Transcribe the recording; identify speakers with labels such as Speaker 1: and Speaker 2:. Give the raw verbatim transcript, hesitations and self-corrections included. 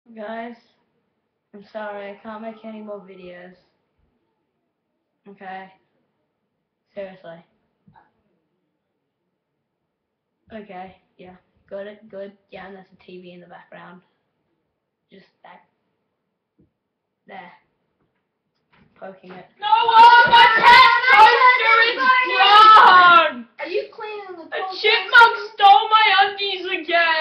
Speaker 1: Guys, I'm sorry, I can't make any more videos. Okay? Seriously. Okay, yeah. Got it, good. Yeah, and there's a T V in the background. Just that. There. Poking it.
Speaker 2: No, oh, my pet toaster is gone!
Speaker 3: Are you cleaning the
Speaker 2: A chipmunk stole my undies again!